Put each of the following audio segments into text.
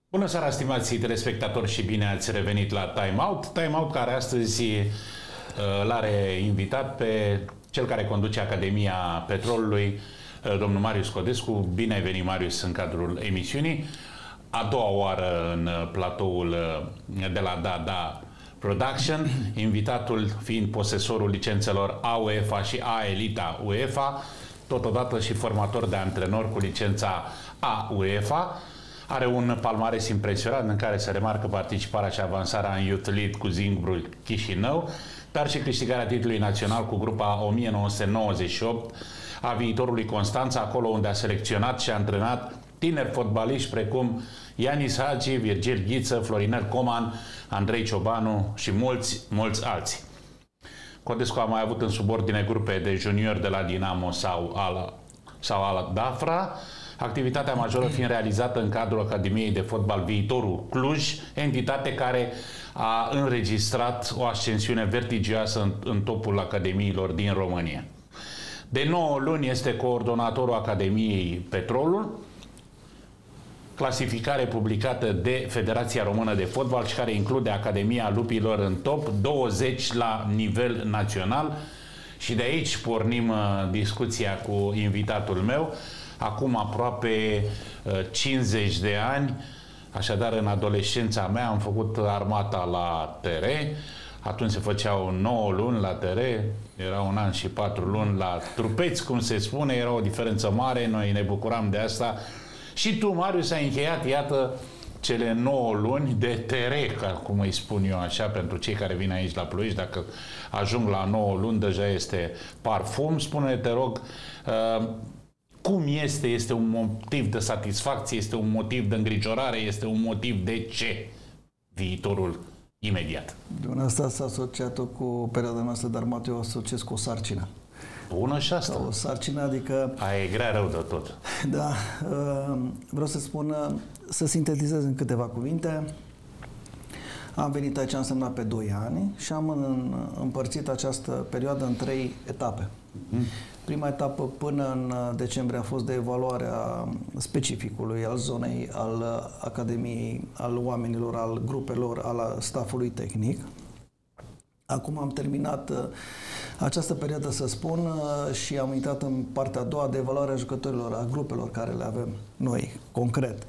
Bună seara, stimați telespectatori, și bine ați revenit la Time Out. Time Out care astăzi l-are invitat pe cel care conduce Academia Petrolului, domnul Marius Codescu. Bine ai venit, Marius, în cadrul emisiunii. A doua oară în platoul de la Da Production, invitatul fiind posesorul licențelor A UEFA și A Elita UEFA, totodată și formator de antrenor cu licența A UEFA. Are un palmares impresionant în care se remarcă participarea și avansarea în Youth League cu Zimbru Chișinău, dar și câștigarea titlului național cu grupa 1998 a viitorului Constanța, acolo unde a selecționat și a antrenat tineri fotbaliști precum Ianis Hagi, Virgil Ghiță, Florinel Coman, Andrei Ciobanu și mulți alții. Codescu a mai avut în subordine grupe de juniori de la Dinamo sau Ala Dafra, activitatea majoră fiind realizată în cadrul Academiei de Fotbal Viitorul Cluj, entitate care a înregistrat o ascensiune vertigioasă în topul academiilor din România. De 9 luni este coordonatorul Academiei Petrolul, clasificare publicată de Federația Română de Fotbal și care include Academia Lupilor în top 20 la nivel național. Și de aici pornim discuția cu invitatul meu. Acum aproape 50 de ani, așadar în adolescența mea am făcut armata la TR, atunci se făceau 9 luni la TR, era 1 an și 4 luni la trupeți, cum se spune, era o diferență mare, noi ne bucuram de asta. Și tu, Marius, ai încheiat, iată, cele 9 luni de TR, cum îi spun eu așa, pentru cei care vin aici la Ploiești, dacă ajung la 9 luni, deja este parfum. Spune-ne, te rog, cum este? Este un motiv de satisfacție? Este un motiv de îngrijorare? Este un motiv de ce? Viitorul imediat. Asta s-a asociat cu perioada noastră de armată, eu o asociez cu o sarcină. Bună și asta. O sarcină, adică... Aia e grea rău de tot. Da. Vreau să spun, să sintetizez în câteva cuvinte. Am venit aici, am semnat pe 2 ani și am împărțit această perioadă în 3 etape. Prima etapă până în decembrie a fost de evaluare a specificului, al zonei, al Academiei, al oamenilor, al grupelor, al staffului tehnic. Acum am terminat această perioadă, să spun, și am intrat în partea a doua de evaluare a jucătorilor, a grupelor care le avem noi, concret.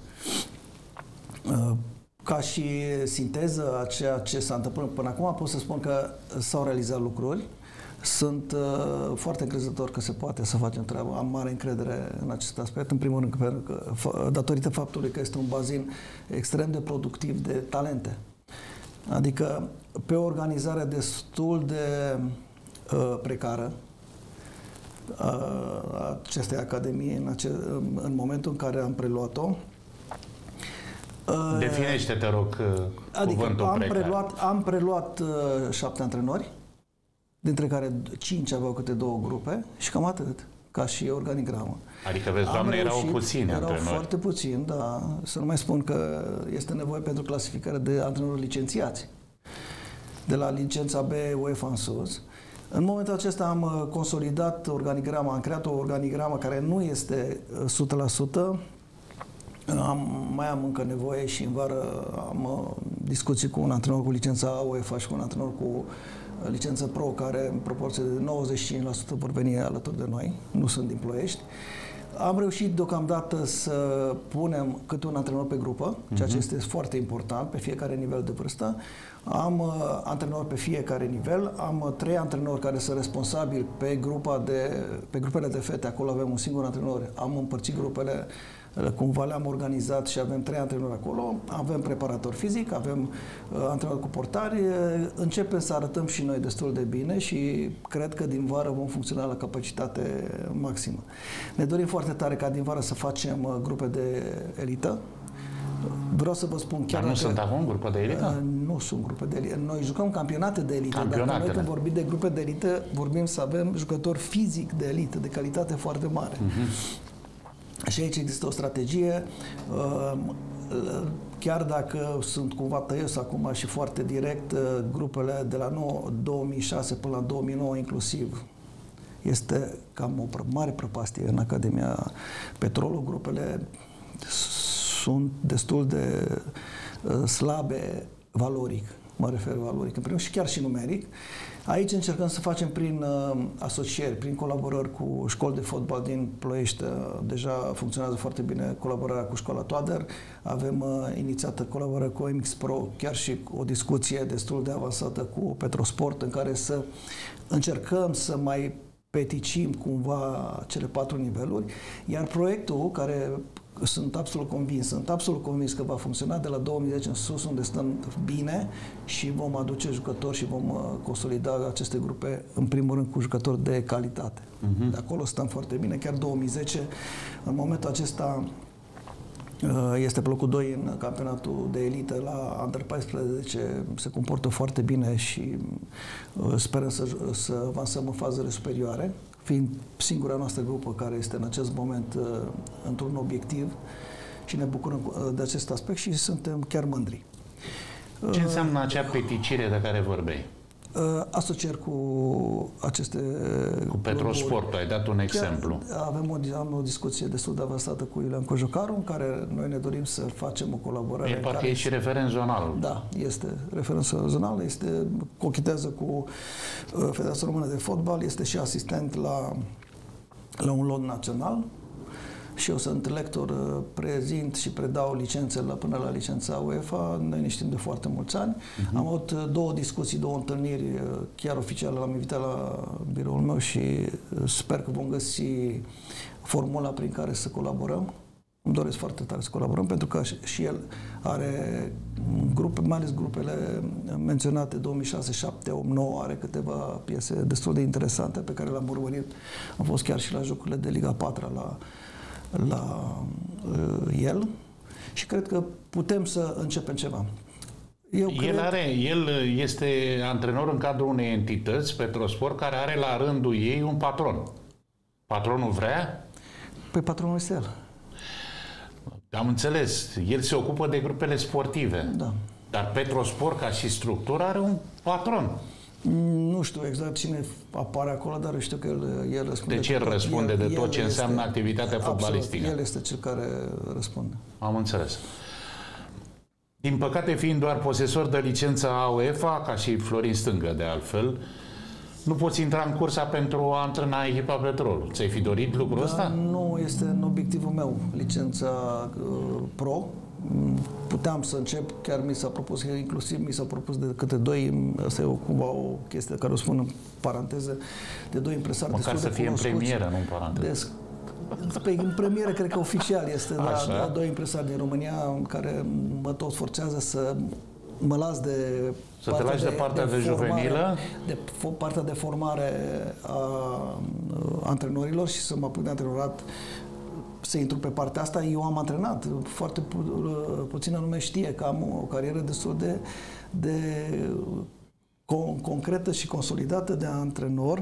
Ca și sinteză a ceea ce s-a întâmplat până acum, pot să spun că s-au realizat lucruri. Sunt foarte încrezător că se poate să facem treaba. Am mare încredere în acest aspect. În primul rând, datorită faptului că este un bazin extrem de productiv de talente. Adică pe o organizare destul de precară acestei academii în momentul în care am preluat-o. Definește, te rog, cuvântul precar. Am preluat 7 antrenori, dintre care 5 aveau câte 2 grupe și cam atât, ca și organigramă. Adică, vezi, Doamne, erau puțini antrenori. Erau foarte puțini, da. Să nu mai spun că este nevoie pentru clasificare de antrenori licențiați. De la licența B UEFA în sus. În momentul acesta am consolidat organigrama, am creat o organigramă care nu este 100%. Mai am încă nevoie și în vară am discuții cu un antrenor cu licența UEFA și cu un antrenor cu licență Pro, care în proporție de 95% vor veni alături de noi, nu sunt din Ploiești. Am reușit deocamdată să punem câte un antrenor pe grupă, ceea ce este foarte important, pe fiecare nivel de vârstă. Am antrenori pe fiecare nivel, am 3 antrenori care sunt responsabili pe grupele de fete, acolo avem un singur antrenor, am împărțit grupele, cumva le-am organizat și avem 3 antrenori acolo, avem preparator fizic, avem antrenori cu portari, începem să arătăm și noi destul de bine și cred că din vară vom funcționa la capacitate maximă. Ne dorim foarte tare ca din vară să facem grupe de elită. Vreau să vă spun chiar. Dar nu sunt acum grupe de elită? Nu sunt grupe de elită. Noi jucăm campionate de elită. Dar noi când vorbim de grupe de elită, vorbim să avem jucători fizic de elită, de calitate foarte mare. Și aici există o strategie, chiar dacă sunt cumva tăios acum și foarte direct, grupele de la 2006 până la 2009 inclusiv, este cam o mare prăpastie în Academia Petrolul, grupele sunt destul de slabe valoric, mă refer valoric în primul și chiar și numeric. Aici încercăm să facem prin asocieri, prin colaborări cu școli de fotbal din Ploiești. Deja funcționează foarte bine colaborarea cu școala Toader. Avem inițiată colaborarea cu MX Pro, chiar și o discuție destul de avansată cu Petrosport, în care să încercăm să mai peticim cumva cele 4 niveluri, iar proiectul care sunt absolut convins că va funcționa de la 2010 în sus, unde stăm bine și vom aduce jucători și vom consolida aceste grupe, în primul rând, cu jucători de calitate. De acolo stăm foarte bine, chiar 2010, în momentul acesta este pe locul 2 în campionatul de elită la Under 14, se comportă foarte bine și sperăm să avansăm în fazele superioare, fiind singura noastră grupă care este în acest moment într-un obiectiv și ne bucurăm de acest aspect și suntem chiar mândri. Ce înseamnă acea peticire de care vorbeai? Asocieri cu aceste... Cu Petrosport, ai dat un exemplu. Am o discuție destul de avansată cu Iulian Cojocaru, în care noi ne dorim să facem o colaborare. Parcă e și referent zonal. Da, este referent zonal, cochetează cu Federația Română de Fotbal, este și asistent la un lot național. Și eu sunt lector, prezint și predau licențe până la licența UEFA. Noi ne știm de foarte mulți ani. Am avut 2 discuții, 2 întâlniri chiar oficiale. L-am invitat la biroul meu și sper că vom găsi formula prin care să colaborăm. Îmi doresc foarte tare să colaborăm, pentru că și el are grupe, mai ales grupele menționate 2006, 7, 8, 9, are câteva piese destul de interesante pe care le-am urmărit. Am fost chiar și la jocurile de Liga 4 la el și cred că putem să începem ceva. El este antrenor în cadrul unei entități, Petrosport, care are la rândul ei un patron. Patronul vrea? Păi patronul este el. Am înțeles. El se ocupă de grupele sportive. Da. Dar Petrosport, ca și structură, are un patron. Nu știu exact cine apare acolo, dar eu știu că el răspunde. Deci el răspunde de tot ce înseamnă activitatea fotbalistică. El este cel care răspunde. Am înțeles. Din păcate, fiind doar posesor de licența UEFA, ca și Florin Stângă de altfel, nu poți intra în cursa pentru a antrena echipa Petrol. Ți-ai fi dorit lucrul ăsta? Nu este în obiectivul meu licența pro. Puteam să încep, chiar mi s-a propus, inclusiv mi s-a propus de câte 2, asta e cumva o chestie care o spun în paranteză, de 2 impresari măcar să fie în premieră, nu în paranteză. În premieră, cred că oficial este, da, 2 impresari din România care mă tot forțează să mă las de... Să te lași de partea de juvenilă? De partea de formare a antrenorilor și să mă apuc de antrenorat, să intru pe partea asta. Eu am antrenat, foarte puțină lume știe că am o carieră destul de concretă și consolidată de antrenor.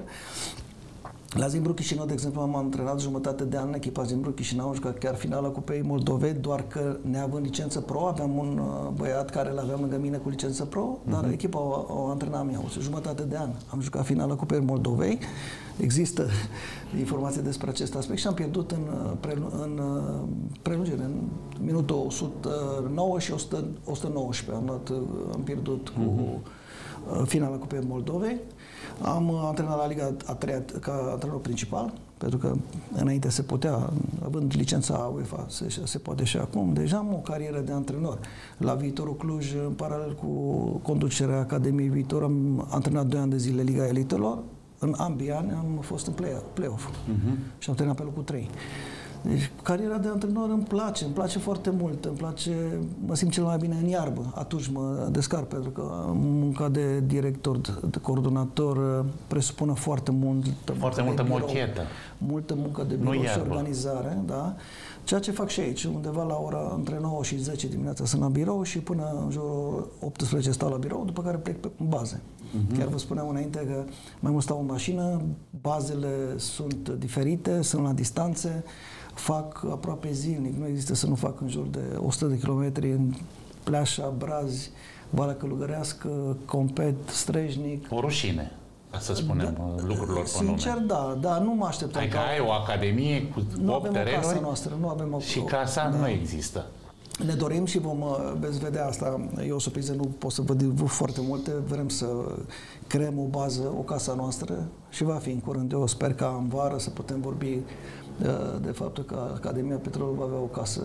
La Zimbru Chișinău, de exemplu, am antrenat jumătate de an în echipa Zimbru Chișinău, am jucat chiar finala Cupei Moldovei, doar că neavând licență pro, aveam un băiat care l-aveam lângă mine cu licență pro, dar echipa o antrenam eu, jumătate de an. Am jucat finala Cupei Moldovei, există informații despre acest aspect și am pierdut în prelungire, în minutul 109 și 119. Am pierdut cu finala Cupei Moldovei. Am antrenat la Liga a 3-a ca antrenor principal, pentru că înainte se putea, având licența UEFA, se poate și acum. Deja am o carieră de antrenor. La Viitorul Cluj, în paralel cu conducerea Academiei Viitor, am antrenat 2 ani de zile Liga Elitelor. În ambii ani am fost în play-off și am antrenat pe locul 3. Deci, cariera de antrenor îmi place foarte mult, mă simt cel mai bine în iarbă, atunci mă descarc, pentru că munca de director, de coordonator presupune foarte multă mochetă. Multă muncă de birou și organizare, da? Ceea ce fac și aici, undeva la ora între 9 și 10 dimineața sunt la birou și până în jurul 18 stau la birou, după care plec pe baze. Chiar vă spuneam înainte că mai mult stau în mașină, bazele sunt diferite, sunt la distanțe, fac aproape zilnic, nu există să nu fac în jur de 100 de kilometri în Pleașa, Brazi, Valea Călugărească, Compet, Strejnic. O rușine, ca să spunem lucrurilor pe nume. Sincer, da, nu mă așteptam. Adică ai o academie cu 8 terenuri nu avem o casă noastră, și casa nu există. Ne dorim și veți vedea asta, e o surpriză, nu pot să vă divulg foarte multe, vrem să creăm o bază, o casă noastră și va fi în curând. Eu sper ca în vară să putem vorbi de faptul că Academia Petrolului va avea o casă.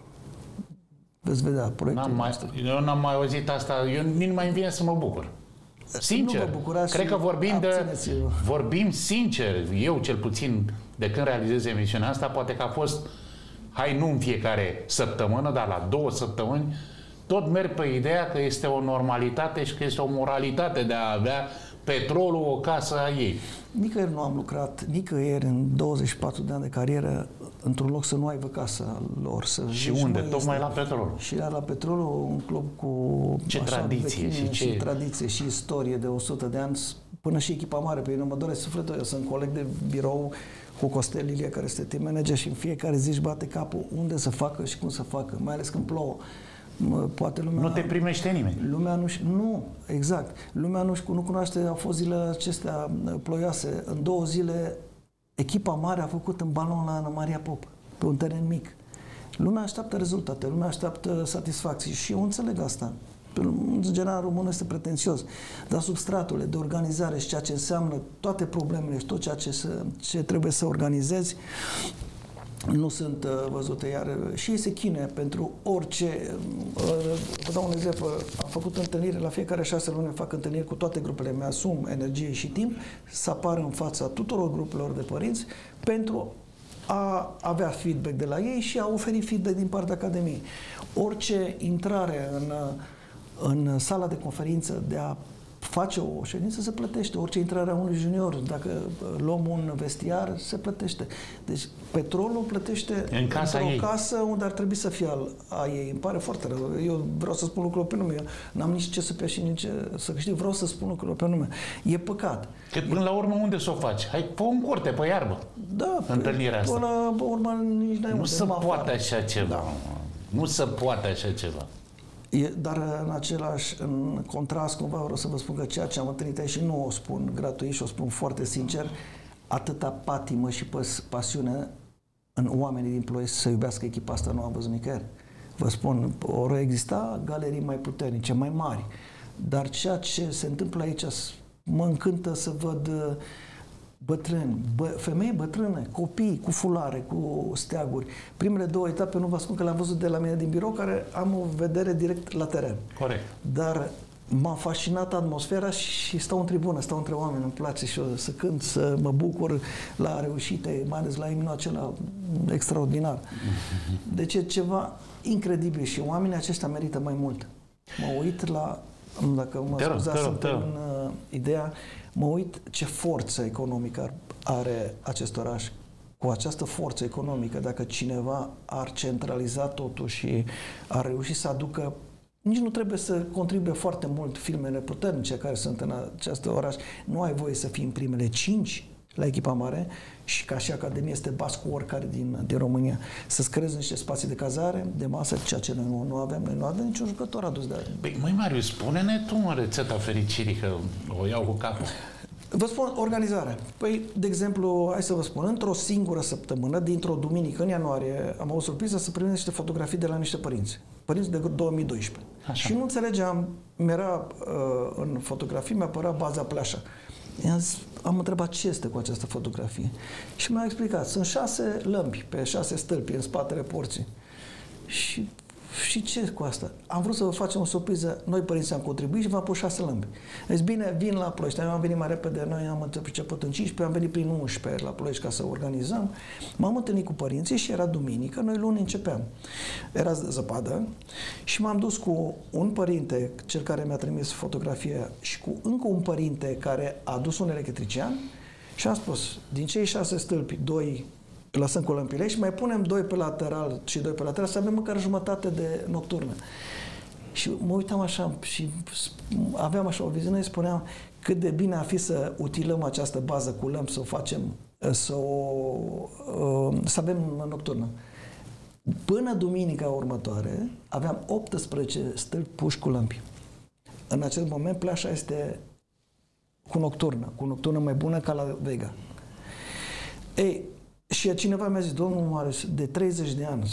Veți vedea proiectul nostru. Eu n-am mai auzit asta, eu nici nu mai vine să mă bucur. Sincer, cred că vorbim sincer, eu cel puțin de când realizez emisiunea asta, poate că a fost, hai nu în fiecare săptămână, dar la 2 săptămâni, tot merg pe ideea că este o normalitate și că este o moralitate de a avea petrolul o casă a ei. Nicăieri nu am lucrat, nicăieri în 24 de ani de carieră, într-un loc să nu aibă casa lor. Și unde? Tocmai la petrolul. Și la petrolul, un club cu ce tradiție și tradiție și istorie de 100 de ani, până și echipa mare. Pe mine mă doare sufletul, eu sunt coleg de birou cu Costel Ilie, care este team manager, și în fiecare zi își bate capul unde să facă și cum să facă, mai ales când plouă. Poate lumea... Nu te primește nimeni. Lumea nu, exact. Lumea nu cunoaște, au fost zilele acestea ploioase. În 2 zile, echipa mare a făcut în balon la Ana Maria Popă, pe un teren mic. Lumea așteaptă rezultate, lumea așteaptă satisfacții și eu înțeleg asta. În general, românul este pretențios, dar substratul de organizare și ceea ce înseamnă toate problemele și tot ceea ce trebuie să organizezi nu sunt văzute, iar și ei se chinuie pentru orice. Vă dau un exemplu, am făcut întâlniri, la fiecare 6 luni fac întâlniri cu toate grupele, mi-asum energie și timp să apar în fața tuturor grupelor de părinți pentru a avea feedback de la ei și a oferi feedback din partea Academiei. Orice intrare în sala de conferință de a face o ședință, se plătește. Orice intrare a unui junior, dacă luăm un vestiar, se plătește. Deci petrolul plătește în casa într-o ei. casă unde ar trebui să fie a ei. Îmi pare foarte rău. Eu vreau să spun lucrurile pe nume. Eu n-am nici ce să pierd și nici să câștig. Vreau să spun lucrurile pe nume. E păcat. Că până la urmă unde să o faci? Hai, fă în curte, pe iarbă. Da, întâlnirea asta. Până la urmă nici n-ai nu unde. se poate așa ceva. Da. Nu se poate așa ceva. Dar în contrast, cumva vreau să vă spun că ceea ce am întâlnit aici, și nu o spun gratuit și o spun foarte sincer, atâta patimă și pasiune în oamenii din Ploiești să iubească echipa asta nu am văzut nicăieri. Vă spun, ori exista galerii mai puternice, mai mari, dar ceea ce se întâmplă aici mă încântă să văd bătrâni, femei bătrâne, copii cu fulare, cu steaguri. Primele 2 etape nu vă spun că le-am văzut de la mine din birou, care am o vedere direct la teren. Corect. Dar m-a fascinat atmosfera și stau în tribună, stau între oameni, îmi place și eu să cânt, să mă bucur la reușite, mai ales la imnul acela extraordinar. Deci e ceva incredibil și oamenii aceștia merită mai mult. Mă uit la, dacă mă scuzați, sunt în ideea, mă uit ce forță economică are acest oraș. Cu această forță economică, dacă cineva ar centraliza totul și ar reuși să aducă, nici nu trebuie să contribuie foarte mult firmele puternice care sunt în acest oraș. Nu ai voie să fii în primele 5 la echipa mare și ca și Academie este bas cu oricare din România. Să-ți creezi niște spații de cazare, de masă, ceea ce noi nu avem. Noi nu avem niciun jucător adus de... Păi, măi, Marius, spune-ne tu în rețeta fericirii, că o iau cu capul. Vă spun organizarea. Păi, de exemplu, hai să vă spun, într-o singură săptămână, dintr-o duminică, în ianuarie, am avut surpriză să primim niște fotografii de la niște părinți. Părinți de 2012. Așa. Și nu înțelegeam, în fotografii mi-a apărat baza Pleașa. Am întrebat ce este cu această fotografie. Și mi-a explicat, sunt 6 lămpi pe 6 stâlpi în spatele porții. Și ce cu asta? Am vrut să vă facem o surpriză. Noi, părinții, am contribuit și v-am pus 6 lămpi. Deci, bine, vin la Ploiești. Noi am venit mai repede. Noi am început în 15, am venit prin 11 la Ploiești ca să organizăm. M-am întâlnit cu părinții și era duminică. Noi luni începeam. Era zăpadă și m-am dus cu un părinte, cel care mi-a trimis fotografia, și cu încă un părinte care a adus un electrician și am spus, din cei 6 stâlpi, 2 lăsăm cu lămpile și mai punem 2 pe lateral și 2 pe lateral să avem măcar jumătate de nocturnă. Și mă uitam așa și aveam așa o viziune și spuneam cât de bine ar fi să utilăm această bază cu lămpi, să o facem, să avem nocturnă. Până duminica următoare aveam 18 stâlpi puși cu lămpi. În acest moment Pleașa este cu nocturnă mai bună ca la Vega. Ei, și cineva mi-a zis, domnul Marius, de 30 de ani,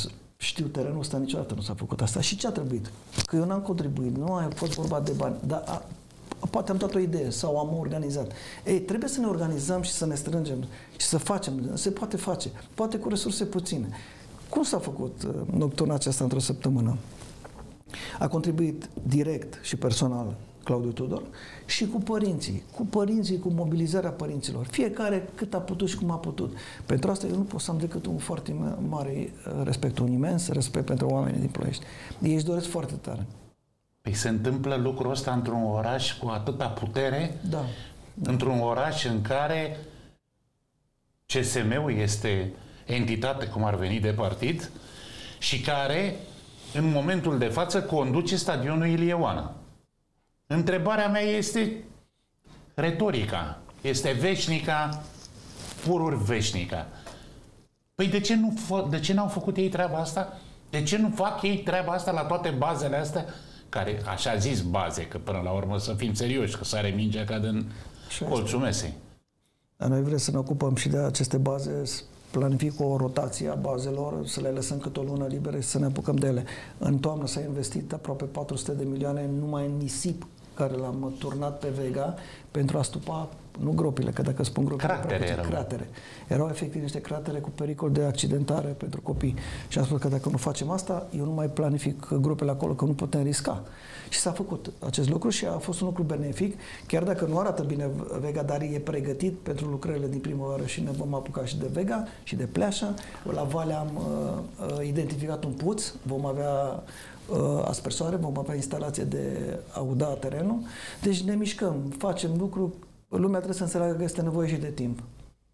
Știu, terenul ăsta niciodată nu s-a făcut asta. Și ce a trebuit? Că eu n-am contribuit, nu a fost vorba de bani, dar poate am dat o idee sau am organizat. Ei, trebuie să ne organizăm și să ne strângem și să facem. Se poate face, poate cu resurse puține. Cum s-a făcut nocturna aceasta într-o săptămână? A contribuit direct și personal Claudiu Tudor și cu părinții, cu mobilizarea părinților. Fiecare cât a putut și cum a putut. Pentru asta eu nu pot să am decât un foarte mare respect, un imens respect pentru oamenii din Ploiești. Ei își doresc foarte tare. Păi se întâmplă lucrul ăsta într-un oraș cu atâta putere? Da. Într-un oraș în care CSM-ul este entitate, cum ar veni, de partid și care, în momentul de față, conduce stadionul Ilie Oana. Întrebarea mea este retorica. Este veșnica, pururi veșnica. Păi de ce n-au făcut ei treaba asta? De ce nu fac ei treaba asta la toate bazele astea? Care, așa zis, baze, că până la urmă să fim serioși, că sare mingea ca din colțul mesei. Dar noi vrem să ne ocupăm și de aceste baze, planific o rotație a bazelor, să le lăsăm câte o lună liberă și să ne apucăm de ele. În toamnă s-a investit aproape 400 de milioane numai în nisip care l-am turnat pe Vega pentru a stupa, nu gropile, că dacă spun gropile, cratere. Erau efectiv niște cratere cu pericol de accidentare pentru copii. Și am spus că dacă nu facem asta, eu nu mai planific gropile acolo, că nu putem risca. Și s-a făcut acest lucru și a fost un lucru benefic, chiar dacă nu arată bine Vega, dar e pregătit pentru lucrările din primăvară și ne vom apuca și de Vega și de Pleașa. La Vale am identificat un puț, vom avea aspersoare, vom avea instalație de a uda terenul. Deci ne mișcăm, facem lucru, lumea trebuie să înțeleagă că este nevoie și de timp.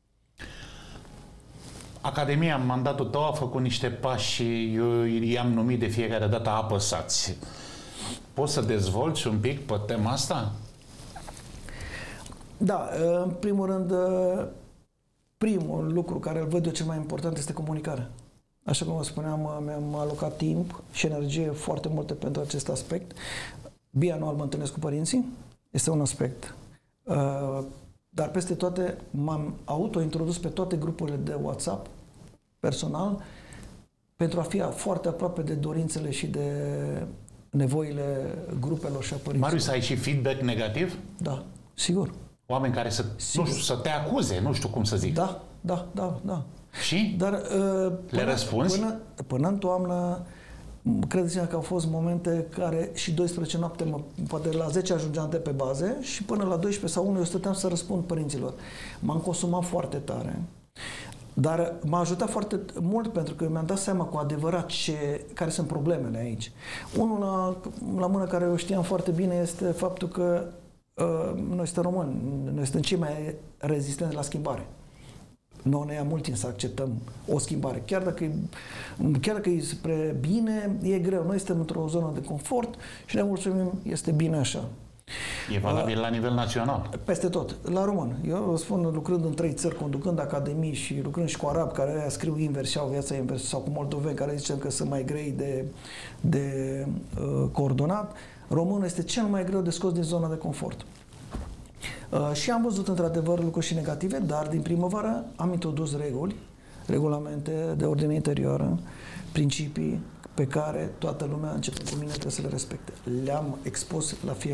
Academia, în mandatul tău, a făcut niște pași și eu i-am numit de fiecare dată apăsați. Poți să dezvolți un pic pe tema asta? Da, în primul rând, primul lucru care îl văd eu cel mai important este comunicarea. Așa cum vă spuneam, mi-am alocat timp și energie foarte multe pentru acest aspect. Bianual mă întâlnesc cu părinții, este un aspect. Dar peste toate m-am autointrodus pe toate grupurile de WhatsApp personal pentru a fi foarte aproape de dorințele și de nevoile grupelor și a părinților. Marius, ai și feedback negativ? Da, sigur. Oameni care nu știu, să te acuze, nu știu cum să zic. Da. Și? Dar, le răspunzi? Până în toamnă, credeți-mă că au fost momente care și 12 noapte, poate la 10 ajungeam de pe baze și până la 12 sau 1 eu stăteam să răspund părinților. M-am consumat foarte tare. Dar m-a ajutat foarte mult pentru că mi-am dat seama cu adevărat care sunt problemele aici. Unul la mână care eu știam foarte bine este faptul că noi suntem români, noi suntem cei mai rezistenți la schimbare. Noi ne ia mult timp să acceptăm o schimbare. Chiar dacă e spre bine, e greu. Noi suntem într-o zonă de confort și ne mulțumim, este bine așa. E valabil la nivel național. Peste tot. La român. Eu spun, lucrând în 3 țări, conducând academii și lucrând și cu arabi care scriu invers și au viața invers, sau cu moldoveni care zicem că sunt mai grei de coordonat, românul este cel mai greu de scos din zona de confort. Și am văzut într-adevăr lucruri și negative, dar din primăvară am introdus regulamente de ordine interioară, principii pe care toată lumea, începând cu mine, trebuie să le respecte. Le-am expus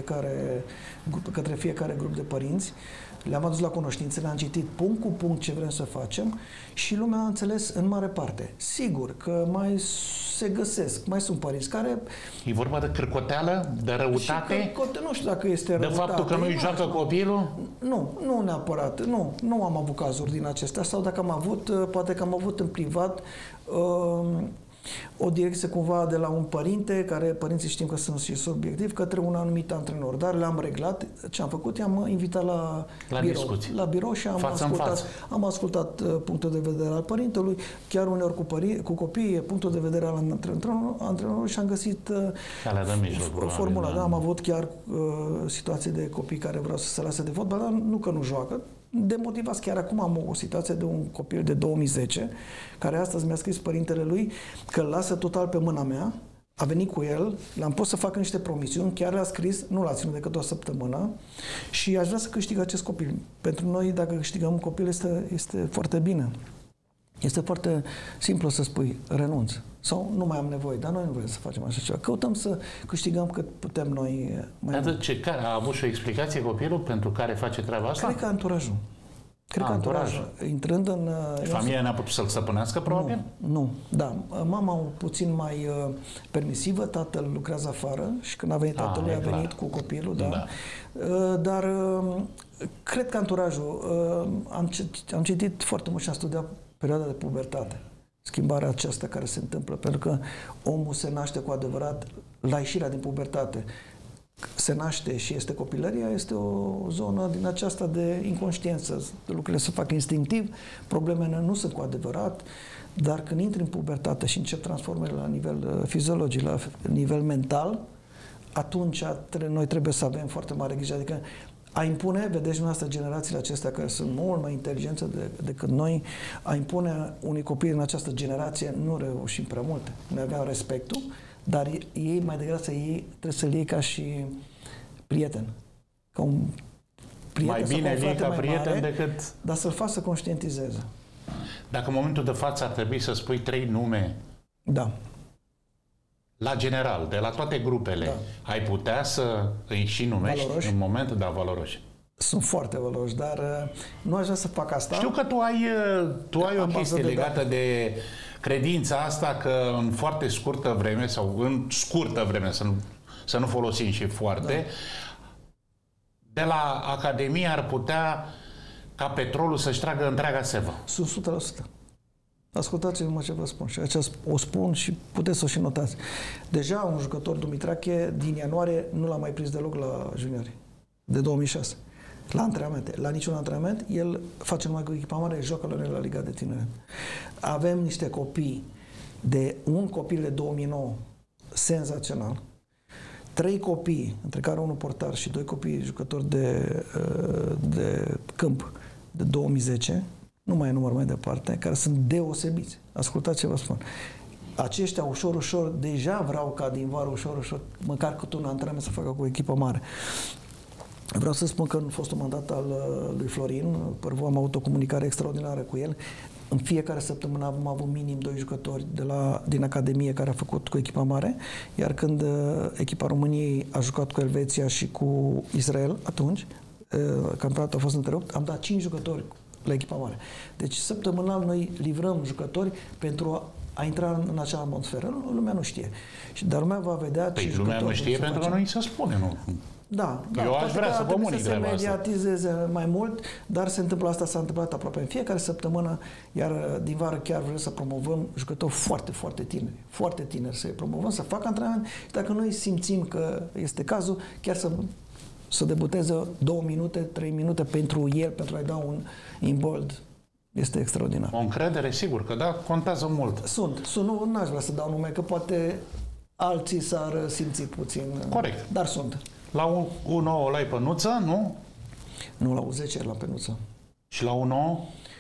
către fiecare grup de părinți, le-am adus la cunoștință, le-am citit punct cu punct ce vrem să facem și lumea a înțeles în mare parte. Sigur că mai se găsesc, mai sunt părinți care... E vorba de cârcoteală, de răutate? Nu știu dacă este răutate. De faptul că nu-i joacă copilul? Nu neapărat. Nu am avut cazuri din acestea. Sau dacă am avut, poate că am avut în privat o direcție cumva de la un părinte, care părinții știm că sunt și subiectivi, către un anumit antrenor. Dar le-am reglat. Ce am făcut? I-am invitat la birou și am ascultat punctul de vedere al părintelui, chiar uneori cu copiii, punctul de vedere al antrenorului și am găsit formula. Da, am avut chiar situații de copii care vreau să se lase de fotbal, dar nu că nu joacă. Demotivați. Chiar acum am o situație de un copil de 2010 care astăzi mi-a scris părintele lui că îl lasă total pe mâna mea, a venit cu el, l-am pus să facă niște promisiuni, chiar le-a scris, nu l-a ținut decât o săptămână și aș vrea să câștig acest copil. Pentru noi, dacă câștigăm un copil, este foarte bine. Este foarte simplu să spui renunț sau nu mai am nevoie, dar noi nu vrem să facem așa ceva. Căutăm să câștigăm cât putem noi mai mult. Care a avut și o explicație copilul pentru care face treaba asta? Cred că anturajul. Cred că anturajul. Intrând în... Familia n-a putut să-l stăpânească, probabil? Nu, da. Mama puțin mai permisivă, tatăl lucrează afară și când a venit tatălui, a venit cu copilul, da. Dar cred că anturajul... Am citit foarte mult și am studiat perioada de pubertate. Schimbarea aceasta care se întâmplă, pentru că omul se naște cu adevărat la ieșirea din pubertate. Se naște și este copilăria, este o zonă din aceasta de inconștiență. Lucrurile se fac instinctiv, problemele nu sunt cu adevărat, dar când intri în pubertate și încep transformările la nivel fiziologic, la nivel mental, atunci noi trebuie să avem foarte mare grijă. Adică a impune, vedeți dumneavoastră generațiile acestea care sunt mult mai inteligente decât noi, a impune unui copil în această generație nu reușim prea multe. Noi aveam respectul, dar ei mai degrabă trebuie să-l iei ca și prieten. Ca un prieten. Mai bine îl iei ca prieten mare, decât... Dar să-l faci să conștientizeze. Dacă în momentul de față ar trebui să spui 3 nume... Da. La general, de la toate grupele, ai putea să îi și numești valoroși? În momentul, valoroși. Sunt foarte valoroși, dar nu aș vrea să fac asta. Știu că tu ai o chestie legată de credința asta că în foarte scurtă vreme sau în scurtă vreme, să nu folosim și foarte, de la Academie ar putea ca petrolul să-și tragă întreaga sevă. Sunt 100%. Ascultați-mă ce vă spun și aceea o spun și puteți să o și notați. Deja un jucător, Dumitrache, din ianuarie nu l-a mai prins deloc la juniori, de 2006. La antrenamente. La niciun antrenament, el face numai cu echipa mare, joacă la noi la Liga de Tineret. Avem niște copii, un copil de 2009, senzațional, 3 copii, între care unul portar și 2 copii jucători de câmp de 2010, nu mai e număr mai departe, care sunt deosebiți. Ascultați ce vă spun. Aceștia ușor, deja vreau ca din vară ușor, măcar cât un antrenament să facă cu o echipă mare. Vreau să spun că în fostul mandat al lui Florin Pârvu am avut o comunicare extraordinară cu el. În fiecare săptămână am avut minim 2 jucători din Academie care a făcut cu echipa mare, iar când echipa României a jucat cu Elveția și cu Israel, atunci, campionatul a fost întrerupt, am dat 5 jucători la echipa mare. Deci săptămânal noi livrăm jucători pentru a intra în acea atmosferă. Lumea nu știe. Dar lumea va vedea ce jucători... Lumea nu știe pentru că nu îi se spune, nu? Da. Eu aș vrea să comunic treaba asta. Să se mediatizeze mai mult, dar se întâmplă asta, s-a întâmplat aproape în fiecare săptămână, iar din vară chiar vrem să promovăm jucători foarte tineri. Foarte tineri să-i promovăm, să facă antrenament și dacă noi simțim că este cazul, chiar să debuteze 2 minute, 3 minute pentru el, pentru a-i da un imbold. Este extraordinar. O încredere, sigur, că da, contează mult. Nu aș vrea să dau nume, că poate alții s-ar simți puțin. Corect. Dar sunt. La U9 l-ai pe Nuță, nu? Nu, la U10 la pe Nuță. Și la U9?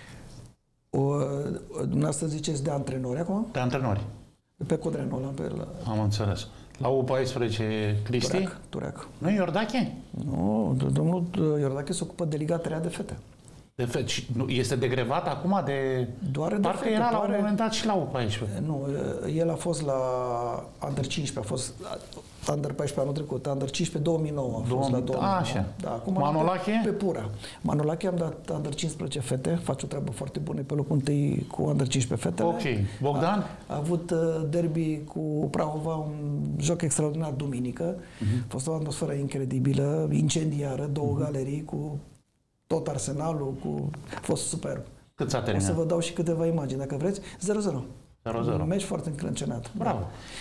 Dumneavoastră ziceți de antrenori acum? De antrenori. Pe Codreanu. Am înțeles. La U14 Cristi? Tureac. Nu e Iordache? Nu, domnul Iordache se ocupă de Liga 3 de fete. De fete. Și de grevat acum de... Doar de parcă fete. Era la un moment dat și la U14. Nu, el a fost la Under 15, a fost Under 14 anul trecut, Under 15 2009 a fost la 2009. Așa. Da, acum Manolache? Pe Pura. Manolache am dat Under 15 fete, face o treabă foarte bună, pe locul întâi cu Under 15 fetele. Ok. Bogdan? A avut derby cu Prahova, un joc extraordinar duminică. A fost o atmosferă incredibilă, incendiară, 2 galerii cu tot arsenalul, a fost superb. Cât s-a terminat? O să vă dau și câteva imagini, dacă vreți. 0-0. 0-0. Un meci foarte încrâncenat. Bravo.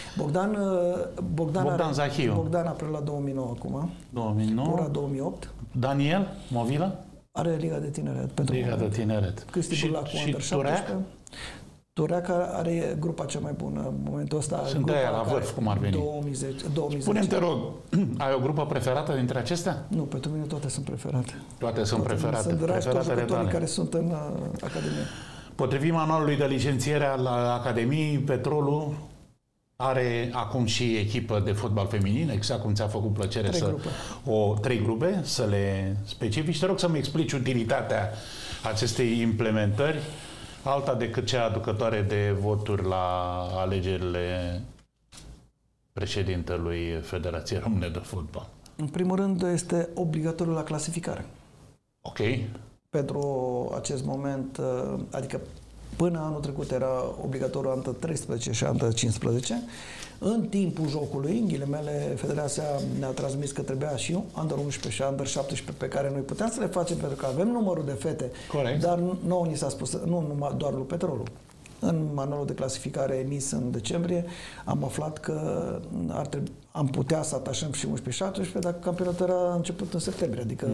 Bogdan Zahiu. Bogdan a preluat la 2009 acum. 2009. Pura 2008. Daniel Movilă? Are Liga de Tineret. Pentru Liga de Tineret. Cristi Bulac cu Under 17. Tureac are grupa cea mai bună în momentul ăsta. Sunt aia la vârf, cum ar veni. 2010. Spune-mi, te rog, ai o grupă preferată dintre acestea? Nu, pentru mine toate sunt preferate. Toate sunt preferate. Sunt dragi toți jucătorii care sunt în Academie. Potrivit manualului de licențiere al Academiei, Petrolul are acum și echipă de fotbal feminin, exact cum ți-a făcut plăcere 3 grupe, să le specifici. Te rog să-mi explici utilitatea acestei implementări alta decât cea aducătoare de voturi la alegerile președintelui Federației Române de Fotbal? În primul rând, este obligatoriu la clasificare. Ok. Pentru acest moment, adică până anul trecut era obligatoriu Under 13 și Under 15. În timpul jocului, în ghilimele, Federația ne-a transmis că trebuia și Under 11 și Under 17 pe care noi puteam să le facem pentru că avem numărul de fete. Corect. Dar nouă ni s-a spus, nu numai doar lui Petrolul. În manualul de clasificare emis în decembrie am aflat că am putea să atașăm și 11-17 dacă campionatul era început în septembrie. Adică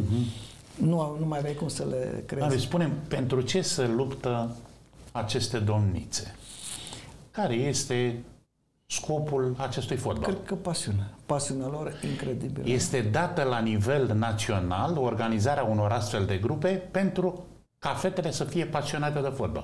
nu mai aveai cum să le creezi. Spunem, pentru ce se luptă aceste domnițe? Care este scopul acestui fotbal? Cred că pasiunea lor incredibilă. Este dată la nivel național organizarea unor astfel de grupe pentru ca fetele să fie pasionate de fotbal.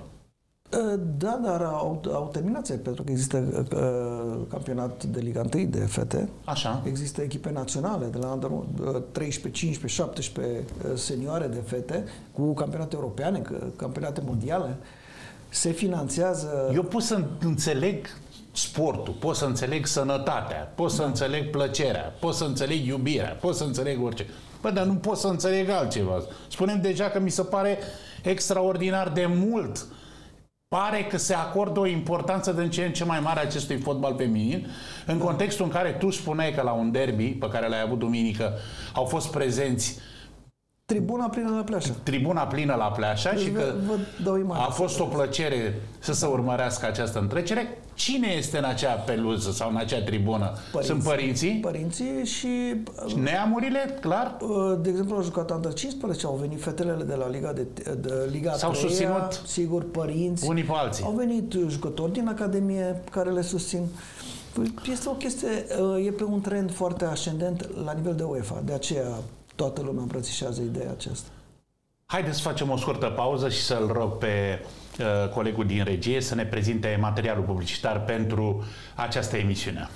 Da, dar au terminat, pentru că există campionat de Liga 1 de fete. Așa. Există echipe naționale de la Under 13, 15, 17 senioare de fete cu campionate europeane, campionate mondiale. Se finanțează... Eu pot să înțeleg sportul, pot să înțeleg sănătatea, pot să înțeleg plăcerea, pot să înțeleg iubirea, pot să înțeleg orice. Bă, dar nu pot să înțeleg altceva. Spunem deja că mi se pare extraordinar de mult. Pare că se acordă o importanță din ce în ce mai mare acestui fotbal feminin, în contextul în care tu spuneai că la un derby, pe care l-ai avut duminică, au fost prezenți tribuna plină la Pleașa. Tribuna plină la Pleașa și că a fost o plăcere să se urmărească această întrecere. Cine este în acea peluză sau în acea tribună? Sunt părinții? Părinții și... neamurile, clar? De exemplu, au jucat Under 15, au venit fetele de la Liga S-au 3, susținut sigur, părinți. Unii pe alții. Au venit jucători din Academie care le susțin. Este o chestie, e pe un trend foarte ascendent la nivel de UEFA. De aceea toată lumea îmbrățișează ideea aceasta. Haideți să facem o scurtă pauză și să-l rog pe colegul din regie să ne prezinte materialul publicitar pentru această emisiune.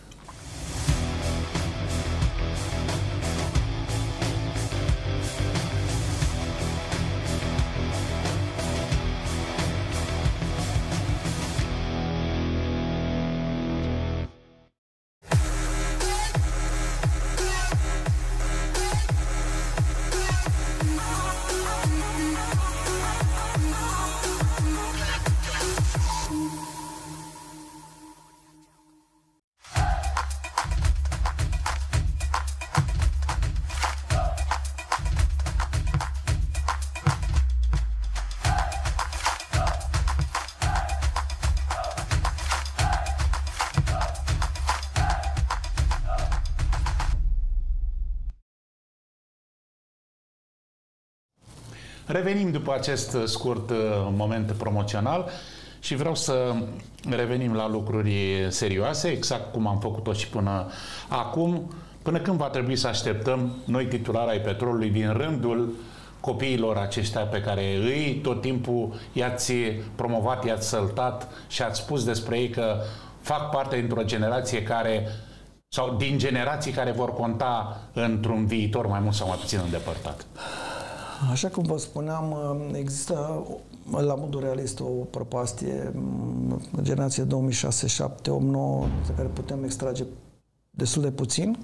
Revenim după acest scurt moment promoțional și vreau să revenim la lucruri serioase, exact cum am făcut-o și până acum. Până când va trebui să așteptăm noi titulari ai Petrolului din rândul copiilor aceștia pe care îi tot timpul i-ați promovat, i-ați săltat și ați spus despre ei că fac parte dintr-o generație care, sau din generații care vor conta într-un viitor mai mult sau mai puțin îndepărtat? Așa cum vă spuneam, există la modul realist o prăpastie, generație 2006, 7, 8, 9, de care putem extrage destul de puțin,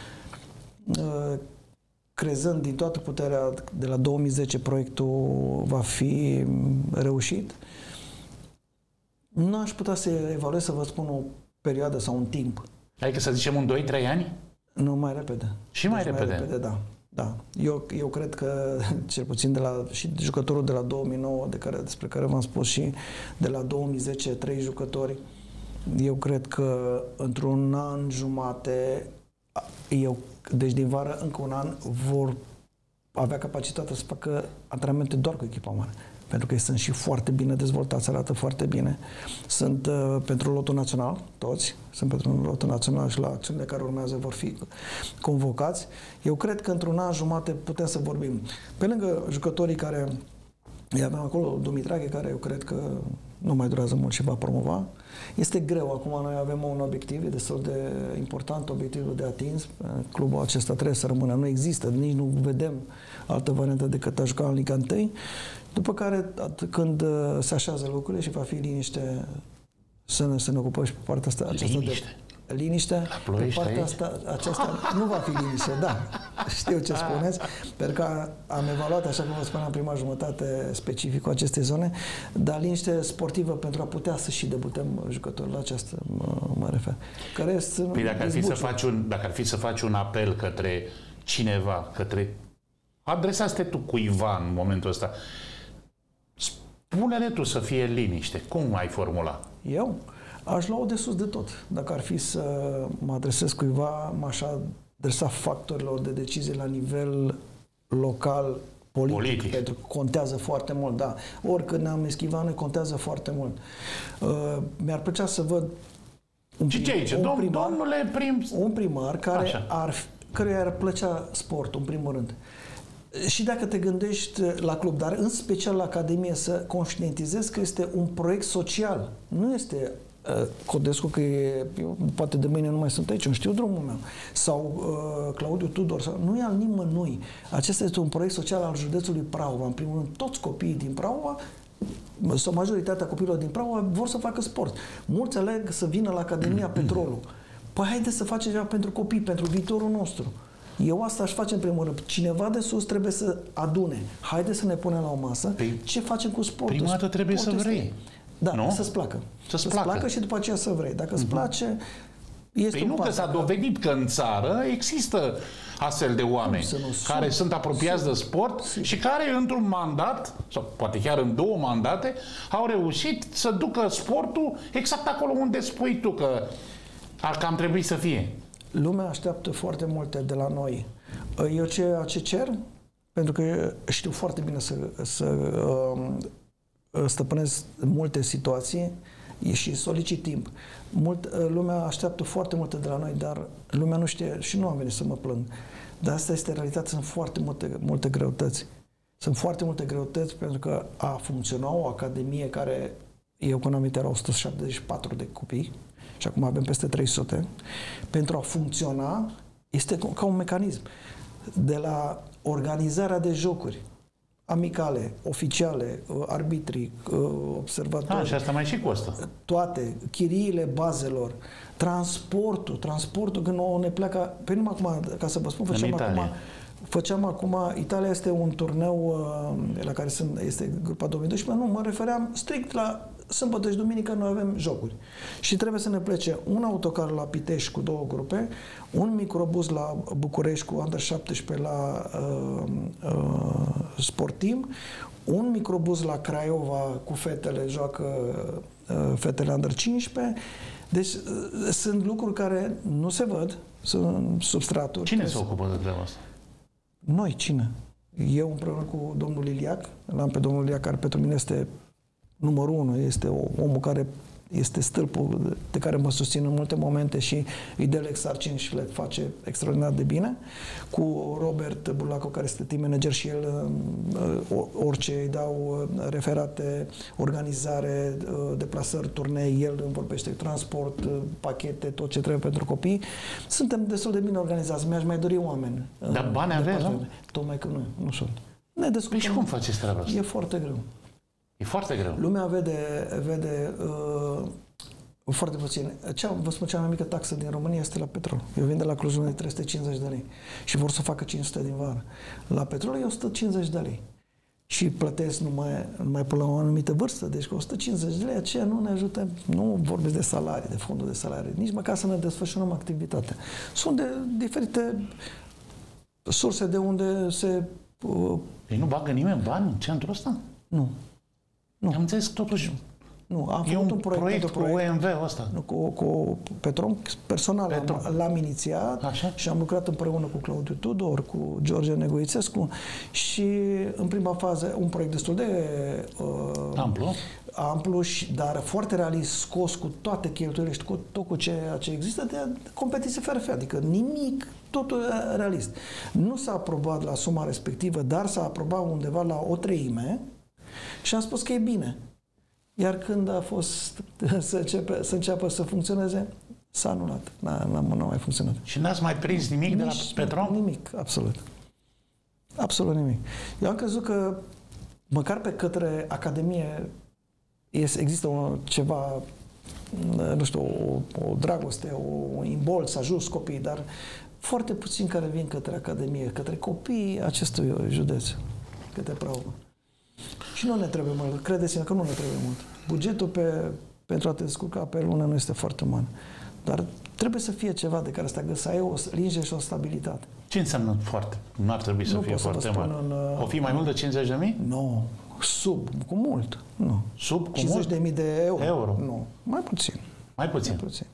crezând din toată puterea de la 2010 proiectul va fi reușit. Nu aș putea să evaluez, să vă spun o perioadă sau un timp. Adică să zicem un 2-3 ani? Nu, mai repede. Și mai repede? Mai repede, da. Da. Eu cred că, cel puțin și jucătorul de la 2009, despre care v-am spus, și de la 2010, 3 jucători, eu cred că într-un an jumate, deci din vară, încă un an, vor avea capacitatea să facă antrenamente doar cu echipa mare. Pentru că ei sunt și foarte bine dezvoltați, arată foarte bine. Sunt pentru lotul național, toți, sunt pentru lotul național și la acțiunile care urmează vor fi convocați. Eu cred că într-un an jumate putem să vorbim. Pe lângă jucătorii care îi avem acolo, Dumitrache, care eu cred că nu mai durează mult și va promova. Este greu. Acum noi avem un obiectiv, e destul de important, obiectivul de atins. Clubul acesta trebuie să rămână. Nu există, nici nu vedem altă variantă decât a juca în Liga 1. După care, când se așează lucrurile și va fi liniște, să ne ocupăm și pe partea asta. Liniște. La Ploiești, pe partea aceasta nu va fi liniște, da. Știu ce spuneți, pentru că am evaluat, așa cum vă spuneam, prima jumătate specific cu aceste zone, dar liniște sportivă pentru a putea să și debutăm jucători. La aceasta mă refer. Păi dacă ar fi să faci un apel către cineva, adresați-te tu cuiva în momentul ăsta, spune-ne tu să fie liniște. Cum ai formula? Eu? Aș lua-o de sus de tot. Dacă ar fi să mă adresez cuiva, m-aș adresa factorilor de decizie la nivel local, politic. Pentru că contează foarte mult, da. Oricând ne-am eschivat, noi contează foarte mult. Mi-ar plăcea să văd un primar căruia ar plăcea sportul, în primul rând. Și dacă te gândești la club, dar în special la Academie, să conștientizezi că este un proiect social. Nu este Codescu, că eu, poate de mâine nu mai sunt aici, nu știu drumul meu. Sau Claudiu Tudor. Nu e al nimănui. Acesta este un proiect social al județului Prahova. În primul rând, toți copiii din Prahova, sau majoritatea copiilor din Prahova, vor să facă sport. Mulți aleg să vină la Academia Petrolul. Păi haideți să facem ceva pentru copii, pentru viitorul nostru. Eu asta aș face în primul rând. Cineva de sus trebuie să adune. Haideți să ne punem la o masă. Ce facem cu sportul? Prima dată trebuie să vrei. Da, nu? Să-ți placă. Să-ți placă și după aceea să vrei. Dacă îți place, este nu că s-a dovedit că în țară există astfel de oameni care sunt apropiați de sport și care într-un mandat, sau poate chiar în 2 mandate, au reușit să ducă sportul exact acolo unde spui tu că ar cam trebui să fie. Lumea așteaptă foarte multe de la noi. Eu ceea ce cer, pentru că știu foarte bine să stăpânesc multe situații și solicit timp. Lumea așteaptă foarte multe de la noi, dar lumea nu știe și nu am venit să mă plâng. Dar asta este realitate, sunt foarte multe greutăți. Sunt foarte multe greutăți pentru că a funcționa o academie care, eu când am venit era 174 de copii și acum avem peste 300, pentru a funcționa este ca un mecanism. De la organizarea de jocuri, amicale, oficiale, arbitrii, observatori. Și asta mai și costă. Toate, chiriile bazelor, transportul, când ne pleacă, pe numai acum, ca să vă spun, făceam acum, Italia este un turneu la care este grupa 2012, nu, mă refeream strict la sâmbătă și duminică noi avem jocuri. Și trebuie să ne plece un autocar la Pitești cu 2 grupe, un microbuz la București cu Under 17 la Sportim, un microbuz la Craiova cu fetele, joacă fetele Under 15. Deci sunt lucruri care nu se văd, sunt substraturi. Cine se ocupă de treaba asta? Noi, cine? Eu împreună cu domnul Iliac, l-am pe domnul Iliac, care pentru mine este numărul 1, este omul care este stâlpul de care mă susțin în multe momente și îi deleg sarcini și le face extraordinar de bine. Cu Robert Burlaco, care este team manager și el orice îi dau referate, organizare, deplasări, turnee, el îmi vorbește transport, pachete, tot ce trebuie pentru copii. Suntem destul de bine organizați. Mi-aș mai dori oameni. Dar bani aveți, nu? Tocmai că nu sunt. Ne descurcăm. Păi și cum faceți treaba asta? E foarte greu. E foarte greu. Lumea vede foarte puțin. Vă spun, cea mai mică taxă din România este la petrol. Eu vin de la Cluj de 350 de lei și vor să facă 500 din vară. La petrol e 150 de lei. Și plătesc numai până la o anumită vârstă. Deci cu 150 de lei aceea nu ne ajută. Nu vorbesc de salarii, de fonduri de salarii. Nici măcar să ne desfășurăm activitatea. Sunt de diferite surse de unde se... Păi nu bagă nimeni bani în centrul ăsta? Nu. Am înțeles totuși. Nu, am făcut un proiect cu OMV ăsta. Cu Petrom, personal l-am inițiat. Așa? Și am lucrat împreună cu Claudiu Tudor, cu George Negoițescu și în prima fază un proiect destul de amplu, dar foarte realist, scos cu toate cheltuielile și cu tot cu ceea ce există de competiție FRF, adică nimic, totul realist. Nu s-a aprobat la suma respectivă, dar s-a aprobat undeva la 1/3 și am spus că e bine. Iar când a fost să înceapă să funcționeze, s-a anulat. N-a mai funcționat. Și n-ați mai prins nimic de la Petrom? Nimic, absolut. Absolut nimic. Eu am crezut că măcar pe către Academie există ceva, nu știu, o dragoste, un imbol, să ajuți copiii, dar foarte puțin care vin către Academie, către copiii acestui județ, către Prahova. Și nu ne trebuie mult, credeți-mă că nu ne trebuie mult. Bugetul pentru a te descurca pe lună nu este foarte mare. Dar trebuie să fie ceva de care să ai o liniște și o stabilitate. Ce înseamnă foarte? Nu ar trebui să fie foarte mare. O fi mai mult de 50.000? Nu. Cu mult. Nu. Sub? Cu 50.000 de euro. Nu. Mai puțin. Mai puțin? Mai puțin.